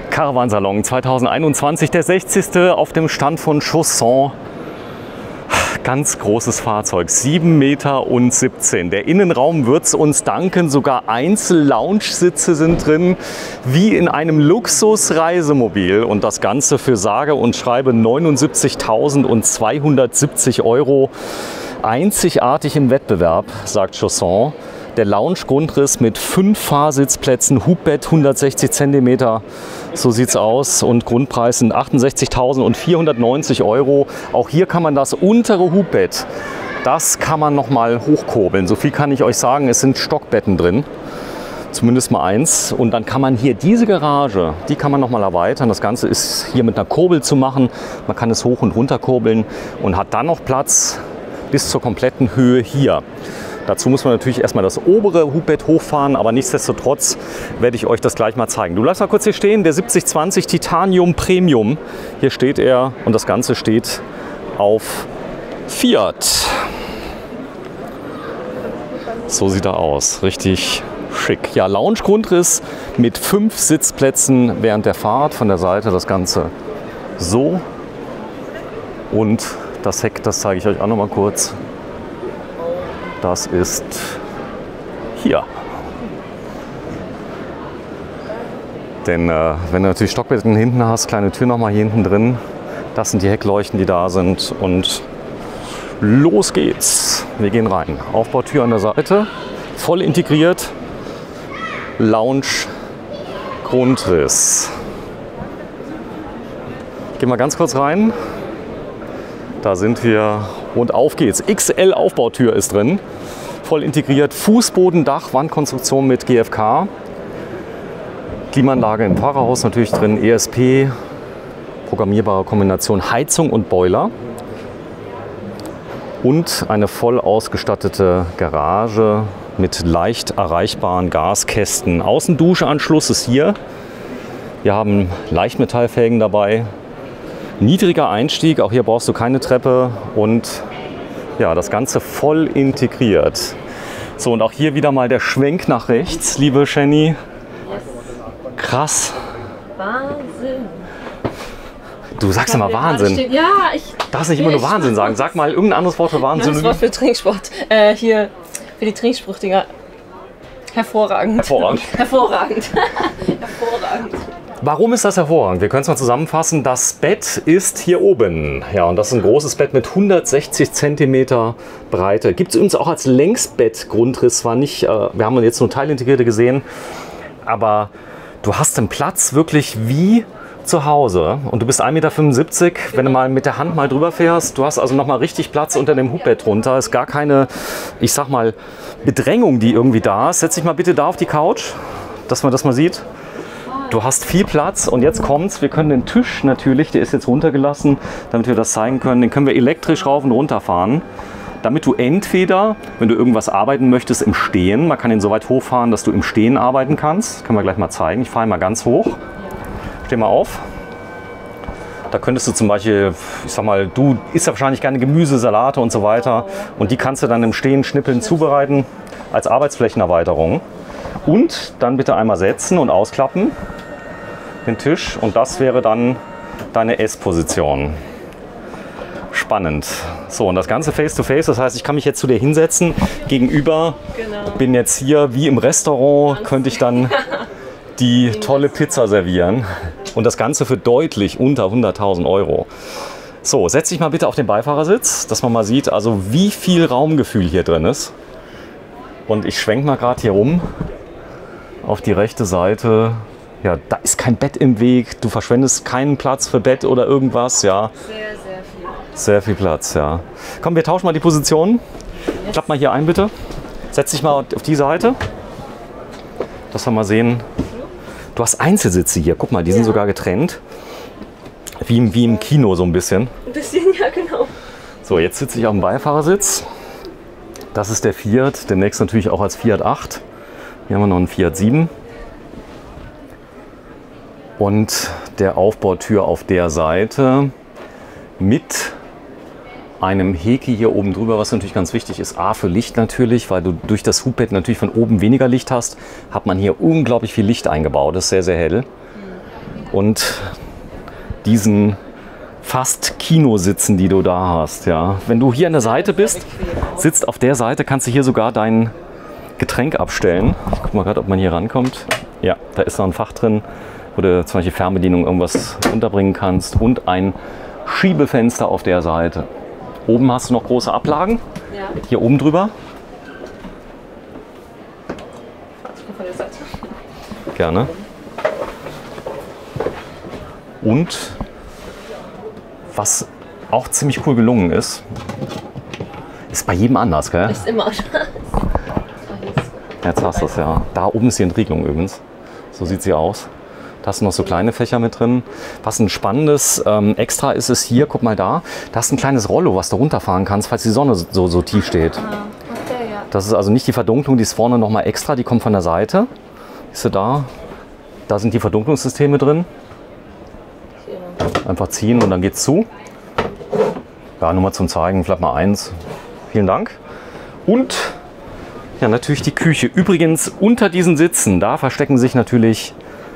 Caravansalon 2021, der 60. auf dem Stand von Chausson. Ganz großes Fahrzeug, 7,17 Meter. Der Innenraum wird es uns danken, sogar Einzel-Lounge-Sitze sind drin, wie in einem Luxus-Reisemobil. Und das Ganze für sage und schreibe 79.270 €. Einzigartig im Wettbewerb, sagt Chausson. Der Lounge-Grundriss mit 5 Fahrsitzplätzen, Hubbett 160 cm, so sieht es aus. Und Grundpreis sind 68.490 €. Auch hier kann man das untere Hubbett, das kann man noch mal hochkurbeln. So viel kann ich euch sagen, es sind Stockbetten drin. Zumindest mal eins. Und dann kann man hier diese Garage, die kann man noch mal erweitern. Das Ganze ist hier mit einer Kurbel zu machen. Man kann es hoch und runter kurbeln und hat dann noch Platz bis zur kompletten Höhe hier. Dazu muss man natürlich erstmal das obere Hubbett hochfahren, aber nichtsdestotrotz werde ich euch das gleich mal zeigen. Du lass mal kurz hier stehen, der 7020 Titanium Premium. Hier steht er und das Ganze steht auf Fiat. So sieht er aus, richtig schick. Ja, Lounge-Grundriss mit 5 Sitzplätzen während der Fahrt. Von der Seite das Ganze so. Und das Heck, das zeige ich euch auch noch mal kurz. Das ist hier. Denn wenn du natürlich Stockbetten hinten hast, kleine Tür noch mal hier hinten drin, das sind die Heckleuchten, die da sind. Und los geht's. Wir gehen rein. Aufbautür an der Seite, voll integriert. Lounge, Grundriss. Gehen wir ganz kurz rein. Da sind wir und auf geht's. XL Aufbautür ist drin, voll integriert, Fußboden, Dach, Wandkonstruktion mit GFK. Klimaanlage im Fahrerhaus natürlich drin, ESP, programmierbare Kombination Heizung und Boiler. Und eine voll ausgestattete Garage mit leicht erreichbaren Gaskästen. Außenduschanschluss ist hier. Wir haben Leichtmetallfelgen dabei. Niedriger Einstieg, auch hier brauchst du keine Treppe und ja, das Ganze voll integriert. So, und auch hier wieder mal der Schwenk nach rechts, liebe Jenny. Krass. Wahnsinn. Du sagst immer Wahnsinn. Ja, ich darfst nicht immer nur Wahnsinn sagen. Sag mal irgendein anderes Wort für Wahnsinn. Das Wort für Trinksport. Hier für die Trinkspruchdinger. Hervorragend. Hervorragend. Hervorragend. Hervorragend. Warum ist das hervorragend? Wir können es mal zusammenfassen. Das Bett ist hier oben. Ja, und das ist ein großes Bett mit 160 cm Breite. Gibt es übrigens auch als Längsbett-Grundriss. Zwar nicht, wir haben jetzt nur Teilintegrierte gesehen, aber du hast den Platz wirklich wie zu Hause. Und du bist 1,75 m, wenn du mal mit der Hand mal drüber fährst. Du hast also nochmal richtig Platz unter dem Hubbett drunter. Ist gar keine, ich sag mal, Bedrängung, die irgendwie da ist. Setz dich mal bitte da auf die Couch, dass man das mal sieht. Du hast viel Platz und jetzt kommt's. Wir können den Tisch natürlich, der ist jetzt runtergelassen, damit wir das zeigen können. Den können wir elektrisch rauf und runter fahren, damit du entweder, wenn du irgendwas arbeiten möchtest, im Stehen, man kann ihn so weit hochfahren, dass du im Stehen arbeiten kannst. Können wir gleich mal zeigen. Ich fahre ihn mal ganz hoch. Steh mal auf. Da könntest du zum Beispiel, ich sag mal, du isst ja wahrscheinlich gerne Gemüse, Salate und so weiter. Und die kannst du dann im Stehen schnippeln zubereiten als Arbeitsflächenerweiterung. Und dann bitte einmal setzen und ausklappen, den Tisch. Und das wäre dann deine Essposition. Spannend. So, und das Ganze face-to-face, das heißt, ich kann mich jetzt zu dir hinsetzen. Gegenüber bin jetzt hier wie im Restaurant, könnte ich dann die tolle Pizza servieren. Und das Ganze für deutlich unter 100.000 €. So, setz dich mal bitte auf den Beifahrersitz, dass man mal sieht, also wie viel Raumgefühl hier drin ist. Und ich schwenke mal gerade hier rum auf die rechte Seite. Ja, da ist kein Bett im Weg. Du verschwendest keinen Platz für Bett oder irgendwas. Ja. Sehr, sehr viel. Sehr viel Platz, ja. Komm, wir tauschen mal die Positionen. Yes. Klapp mal hier ein, bitte. Setz dich mal auf die Seite, dass wir mal sehen. Du hast Einzelsitze hier. Guck mal, die sind sogar getrennt. Wie im Kino so ein bisschen. Ein bisschen, ja, genau. So, jetzt sitze ich auf dem Beifahrersitz. Das ist der Fiat, demnächst natürlich auch als Fiat 8. Hier haben wir noch einen Fiat 7. Und der Aufbautür auf der Seite mit einem Häke hier oben drüber, was natürlich ganz wichtig ist. A, für Licht natürlich, weil du durch das Hubbett natürlich von oben weniger Licht hast, hat man hier unglaublich viel Licht eingebaut. Das ist sehr, sehr hell. und diesen fast Kinositzen, die du da hast. Ja. Wenn du hier an der Seite bist, sitzt auf der Seite, kannst du hier sogar dein Getränk abstellen. Ich guck mal gerade, ob man hier rankommt. Ja, da ist noch ein Fach drin, wo du zum Beispiel Fernbedienung irgendwas unterbringen kannst und ein Schiebefenster auf der Seite. Oben hast du noch große Ablagen. Ja. Hier oben drüber. Von der Seite. Gerne. Und was auch ziemlich cool gelungen ist bei jedem anders, gell? Ist immer anders. Jetzt hast du es ja. Da oben ist die Entriegelung übrigens. So sieht sie aus. Da hast du noch so kleine Fächer mit drin. Was ein spannendes Extra ist, ist hier, guck mal da. Da hast du ein kleines Rollo, was du runterfahren kannst, falls die Sonne so tief steht. Okay, ja. Das ist also nicht die Verdunklung, die ist vorne nochmal extra, die kommt von der Seite. Siehst du da? Da sind die Verdunklungssysteme drin. Einfach ziehen und dann geht's zu. Ja, nur mal zum Zeigen, vielleicht mal eins. Vielen Dank. Und ja, natürlich die Küche. Übrigens unter diesen Sitzen, da verstecken sich natürlich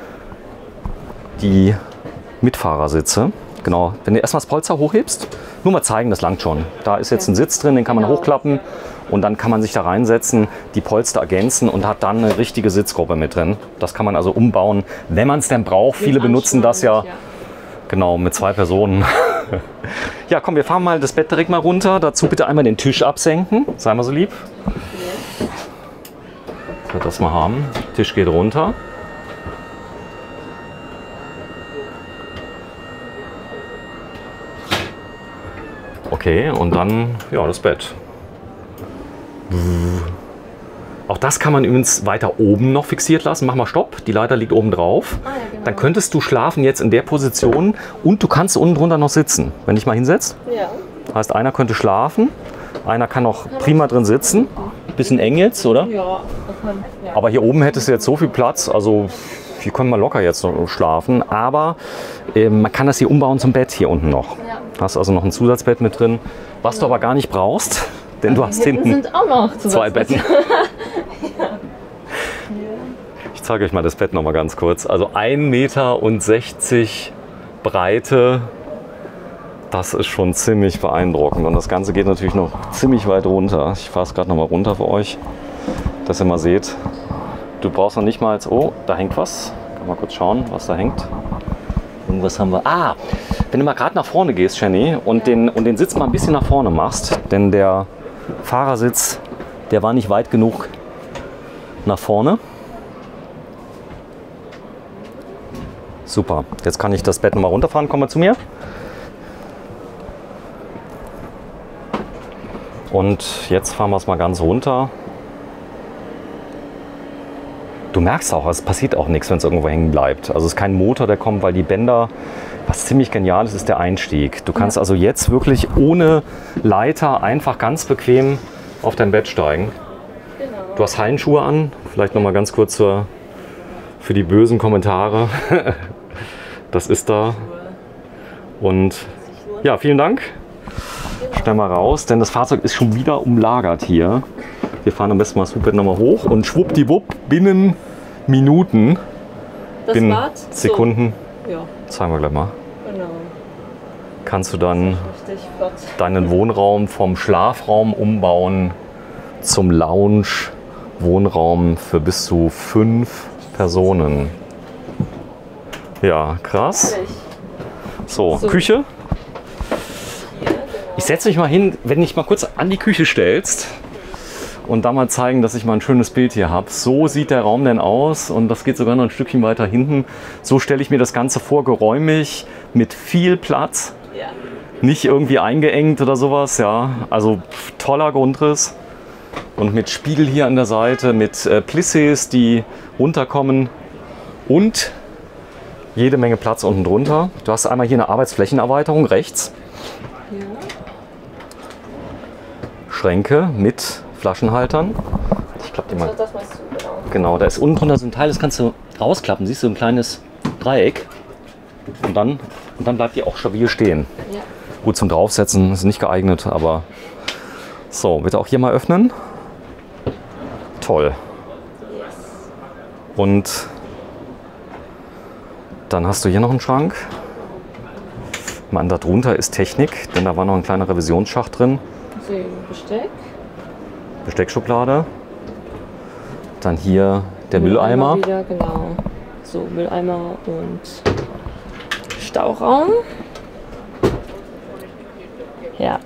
die Mitfahrersitze. Genau, wenn du erstmal das Polster hochhebst, nur mal zeigen, das langt schon. Da ist jetzt ein Sitz drin, den kann man hochklappen und dann kann man sich da reinsetzen, die Polster ergänzen und hat dann eine richtige Sitzgruppe mit drin. Das kann man also umbauen, wenn man es denn braucht. Viele benutzen das ja. Genau, mit 2 Personen. Ja, komm, wir fahren mal das Bett direkt mal runter. Dazu bitte einmal den Tisch absenken. Sei mal so lieb. Ich werde das mal haben. Tisch geht runter. Okay, und dann ja, das Bett. Auch das kann man übrigens weiter oben noch fixiert lassen. Mach mal Stopp, die Leiter liegt oben drauf. Ah, ja, genau. Dann könntest du schlafen jetzt in der Position und du kannst unten drunter noch sitzen. Wenn dich mal hinsetzt. Ja. Heißt, einer könnte schlafen, einer kann noch prima drin sitzen. Bisschen eng jetzt, oder? Ja. Aber hier oben hättest du jetzt so viel Platz, also hier können wir locker jetzt noch schlafen. Aber man kann das hier umbauen zum Bett hier unten noch. Ja. Hast also noch ein Zusatzbett mit drin, was du aber gar nicht brauchst, denn du hast hinten sind auch noch 2 Betten. Ich zeige euch mal das Bett noch mal ganz kurz. Also 1,60 Meter Breite. Das ist schon ziemlich beeindruckend. Und das Ganze geht natürlich noch ziemlich weit runter. Ich fahre es gerade noch mal runter für euch, dass ihr mal seht. Du brauchst noch nicht mal als... Oh, da hängt was. Kann mal kurz schauen, was da hängt. Irgendwas haben wir... Ah, wenn du mal gerade nach vorne gehst, Jenny, und den Sitz mal ein bisschen nach vorne machst, denn der Fahrersitz, der war nicht weit genug nach vorne. Super, jetzt kann ich das Bett nochmal runterfahren. Komm mal zu mir. Und jetzt fahren wir es mal ganz runter. Du merkst auch, es passiert auch nichts, wenn es irgendwo hängen bleibt. Also es ist kein Motor, der kommt, weil die Bänder, was ziemlich genial ist, ist der Einstieg. Du kannst also jetzt wirklich ohne Leiter einfach ganz bequem auf dein Bett steigen. Genau. Du hast Hallenschuhe an, vielleicht noch mal ganz kurz für die bösen Kommentare. Das ist da. Und ja, vielen Dank. Schnell mal raus, denn das Fahrzeug ist schon wieder umlagert hier. Wir fahren am besten mal das Hubbett nochmal hoch und schwuppdiwupp, binnen Minuten, Das binnen war's? Sekunden, So. Ja, zeigen wir gleich mal, genau. kannst du dann Richtig flott. deinen Wohnraum vom Schlafraum umbauen zum Lounge-Wohnraum für bis zu 5 Personen. Ja, krass. So, Küche. Ich setze mich mal hin, wenn dich mal kurz an die Küche stellst und da mal zeigen, dass ich mal ein schönes Bild hier habe. So sieht der Raum denn aus und das geht sogar noch ein Stückchen weiter hinten. So stelle ich mir das Ganze vor, geräumig, mit viel Platz. Ja. Nicht irgendwie eingeengt oder sowas, ja. Also toller Grundriss und mit Spiegel hier an der Seite, mit Plissés, die runterkommen und jede Menge Platz unten drunter. Du hast einmal hier eine Arbeitsflächenerweiterung rechts. Ja. Schränke mit Flaschenhaltern. Ich klappe die mal. Das meinst du, genau. Genau, da ist unten drunter so ein Teil, das kannst du rausklappen. Siehst du, ein kleines Dreieck. Und dann bleibt die auch stabil stehen. Ja. Gut zum Draufsetzen, ist nicht geeignet, aber so, bitte auch hier mal öffnen. Toll. Yes. Und Dann hast du hier noch einen Schrank. Man, darunter ist Technik, denn da war noch ein kleiner Revisionsschacht drin. Besteck. Besteckschublade. Dann hier der Mülleimer. Wieder, genau. So, Mülleimer und Stauraum. Herd.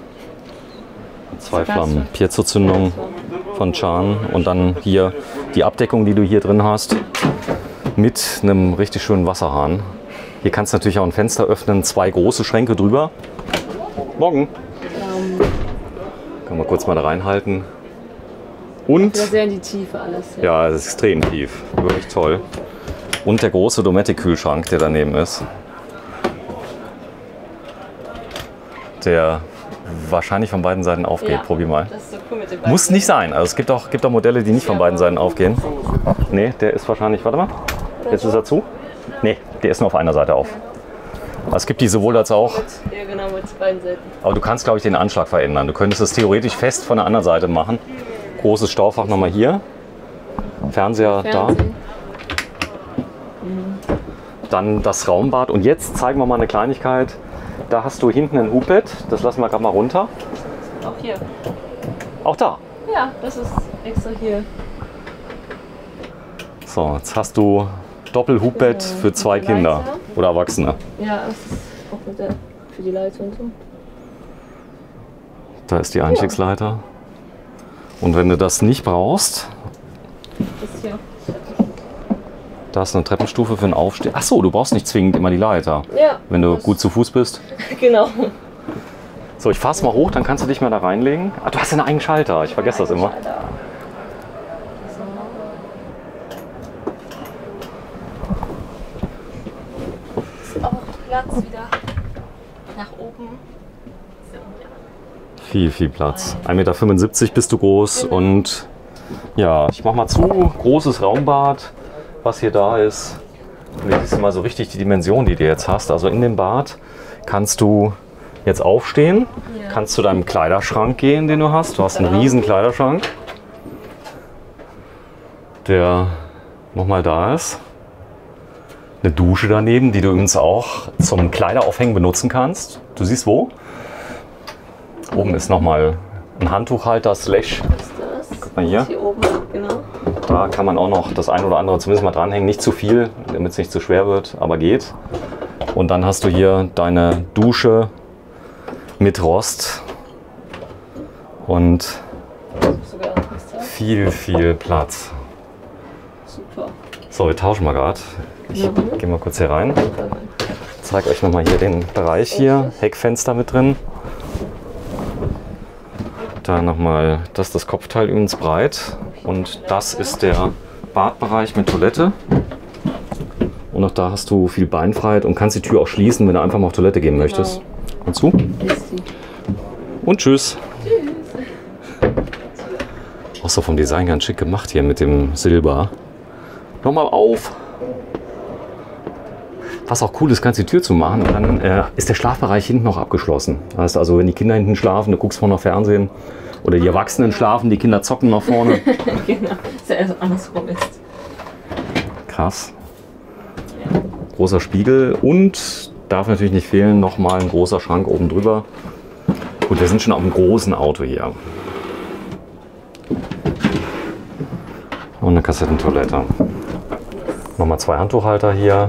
2 Flammen. Piezo-Zündung von Chan. Und dann hier die Abdeckung, die du hier drin hast, mit einem richtig schönen Wasserhahn. Hier kannst du natürlich auch ein Fenster öffnen, 2 große Schränke drüber. Morgen. Kann man kurz mal da reinhalten. Und wieder sehr in die Tiefe alles. ja, es ist extrem tief. Wirklich toll. Und der große Dometic-Kühlschrank, der daneben ist. Der wahrscheinlich von beiden Seiten aufgeht. Ja, Probier mal. das ist so cool mit den beiden. Muss nicht sein. Also es gibt auch Modelle, die nicht von beiden Seiten aufgehen. Nee, der ist wahrscheinlich, warte mal. Jetzt ist er zu. Nee, der ist nur auf einer Seite auf. Also es gibt die sowohl als auch. Ja, genau, mit beiden Seiten. Aber du kannst, glaube ich, den Anschlag verändern. Du könntest es theoretisch fest von der anderen Seite machen. Großes Staufach nochmal hier. Fernseher da. Dann das Raumbad. Und jetzt zeigen wir mal eine Kleinigkeit. Da hast du hinten ein Hubbett. Das lassen wir gerade mal runter. Auch hier. Auch da. Ja, das ist extra hier. So, jetzt hast du Doppelhubbett für 2 Kinder Leiter. oder Erwachsene. Ja, das ist auch mit der, für die Leitung und so. Da ist die Einstiegsleiter. Und wenn du das nicht brauchst, Das ist hier. da ist eine Treppenstufe für den Aufstieg. Achso, du brauchst nicht zwingend immer die Leiter, Ja. wenn du das- gut zu Fuß bist. Genau. So, ich fahr's mal hoch, dann kannst du dich mal da reinlegen. Ah, du hast ja einen eigenen Schalter, ich vergesse das immer. Ist auch Platz wieder nach oben. Viel, viel Platz. 1,75 Meter bist du groß und ja, ich mach mal zu. Großes Raumbad, was hier da ist. Und hier siehst du mal so richtig die Dimension, die du jetzt hast. Also in dem Bad kannst du jetzt aufstehen, kannst zu deinem Kleiderschrank gehen, den du hast. Du hast einen riesen Kleiderschrank, der nochmal da ist. Eine Dusche daneben, die du übrigens auch zum Kleideraufhängen benutzen kannst. Du siehst wo? Oben ist nochmal ein Handtuchhalter slash. Guck mal hier. Hier oben, genau. Da kann man auch noch das ein oder andere zumindest mal dranhängen. Nicht zu viel, damit es nicht zu schwer wird, aber geht. Und dann hast du hier deine Dusche mit Rost und Sogar Fenster. viel, viel Platz. Super. So, wir tauschen mal gerade. Ich gehe mal kurz hier rein. Ich zeige euch nochmal hier den Bereich hier. Heckfenster mit drin. Da nochmal, das ist das Kopfteil übrigens breit. Und das ist der Badbereich mit Toilette. Und auch da hast du viel Beinfreiheit und kannst die Tür auch schließen, wenn du einfach mal auf Toilette gehen möchtest. Und zu. Ist die. Und tschüss. Auch so vom Design ganz schick gemacht hier mit dem Silber. Nochmal auf. Was auch cool ist, kannst du die Tür zumachen und dann ist der Schlafbereich hinten noch abgeschlossen. Das heißt also, wenn die Kinder hinten schlafen, du guckst vorne noch Fernsehen oder die Erwachsenen schlafen, die Kinder zocken nach vorne. Genau. Ist ja erst andersrum ist. Krass. Großer Spiegel und darf natürlich nicht fehlen, nochmal ein großer Schrank oben drüber. Gut, wir sind schon auf einem großen Auto hier. Und eine Kassettentoilette. Nochmal 2 Handtuchhalter hier.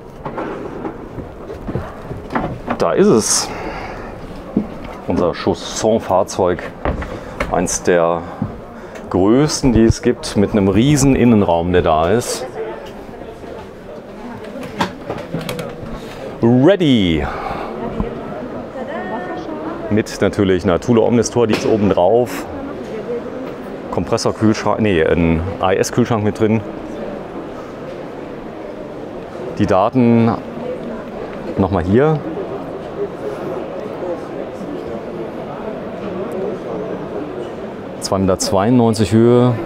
Da ist es. Unser Chausson-Fahrzeug. Eins der größten, die es gibt, mit einem riesen Innenraum, der da ist. Ready! Mit natürlich einer Thule Omnistor, die ist oben drauf. Kompressorkühlschrank, nee, ein AES-Kühlschrank mit drin. Die Daten nochmal hier. (2,92 Meter) Höhe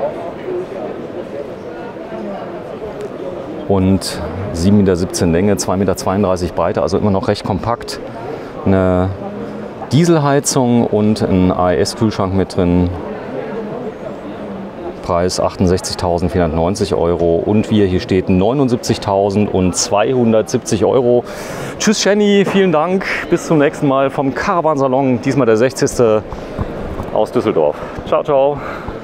und 7,17 Meter Länge, 2,32 Meter Breite, also immer noch recht kompakt. Eine Dieselheizung und ein AES-Kühlschrank mit drin. Kaufpreis 68.490 Euro und wie hier steht 79.270 Euro. Tschüss Jenny, vielen Dank, bis zum nächsten Mal vom Caravansalon, diesmal der 60. aus Düsseldorf. Ciao, ciao.